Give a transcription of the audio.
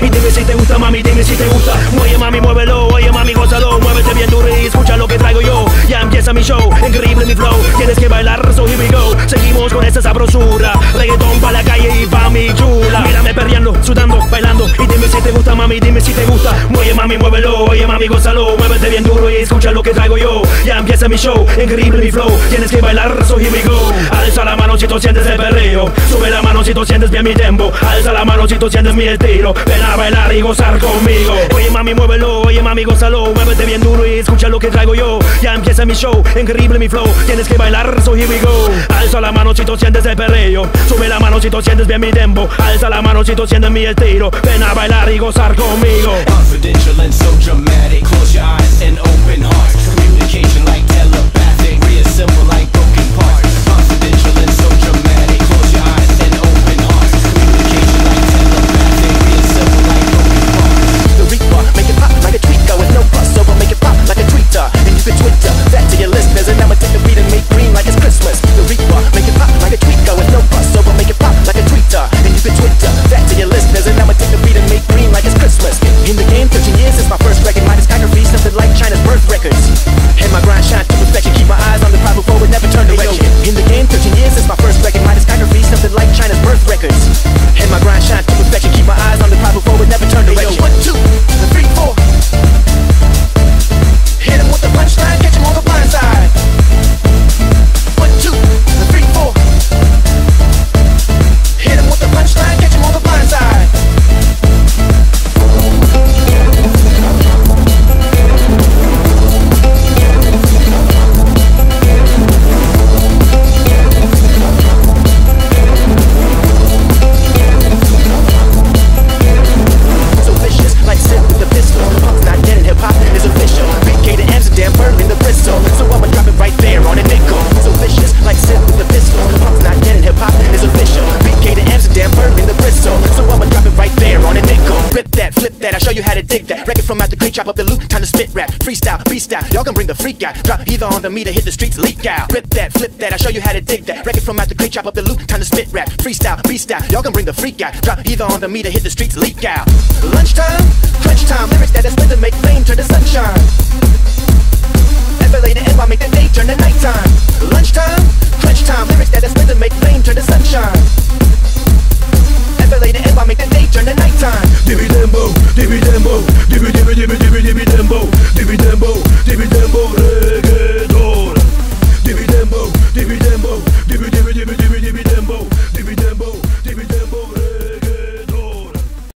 Y dime si te gusta, mami, dime si te gusta. Oye mami, muévelo, oye mami, gózalo. Muévete bien duro y escucha lo que traigo yo. Ya empieza mi show, increíble mi flow. Tienes que bailar, so here we go. Seguimos con esta sabrosura. Reggaetón pa' la calle y pa' mi chula. Mírame perreando, sudando, bailando. Y dime si te gusta, mami, dime si te gusta. Oye mami, muévelo, oye mami, gózalo. Muévete bien duro y escucha lo que traigo yo. Ya empieza mi show, increíble mi flow. Tienes que bailar, so here we go. Alza la mano si tú sientes el perreo. Sube la mano si tú sientes bien mi tempo. Alza la mano si tú sientes mi estilo. Ven a bailar y gozar conmigo. Oye mami, muévelo, oye mami, gózalo. Muévete bien duro y escucha lo que traigo yo. Ya empieza mi show, increíble mi flow. Tienes que bailar, so here we go. Alza la mano si tú sientes el perreo. Sube la mano si tú sientes bien mi tempo. Alza la mano si tú sientes mi estilo. Ven a bailar y gozar conmigo. Confidential and so dramatic. Close your eyes and open heart. Communication like telepathic. Reassemble like broken parts. Confidential and so dramatic. Close your eyes and open heart. Communication like telepathic. Reassemble like broken parts. The Reaper, make it pop like a tweaker with no crossover, make it pop like a tweeter. And you can Twitter that to your listeners, and I'ma take the beat and make green like it's Christmas. The Reaper, make it pop like a tweaker with no crossover, make it pop like a tweeter. And you can Twitter that to your listeners, and I'ma take the beat and make green like it's Christmas. In the game, 13 years since my first record, my discography something like China's birth records. And my grind shine to perfection, keep my eyes on the prize before it never turn direction. In the game, 13 years since my first record, my discography something like China's birth records. And my grind shine to perfection, keep my eyes on the prize before it never turn direction. 1, 2, 3, 4. Hit him with the punchline, catch him on the blind side. 1, 2, 3, 4. Hit him with the punchline, catch him on the blind side. So vicious, like Sid with the pistol. Punk's not dead and hip-hop is official. Big K to Amsterdam, Berlin to Bristol. So I'ma drop it right there on a nickel. So vicious, like Sid with the pistol. Punk's not dead and hip-hop is official. Big K to Amsterdam, Berlin to Bristol. So I'ma drop it right there on a nickel. Flip that, I'll show you how to dig that. Record from out the crate, chop up the loop, time to spit rap. Freestyle, beast out, y'all can bring the freak out. Drop either on the meter, hit the streets, leak out. Flip that, I'll show you how to dig that. Record from out the crate, chop up the loop, time to spit rap. Freestyle, beast out, y'all can bring the freak out. Drop either on the meter, hit the streets, leak out. Lunchtime, crunch time, lyrics that are split to make flame turn to sunshine. Ever later, if I make the day turn to nighttime. Lunchtime, crunch time, lyrics that are split to make flame turn to sunshine. Ever later, if I make the day turn to nighttime. Dimmy dembo, dimmy dembo, dimmy dimmy dimmy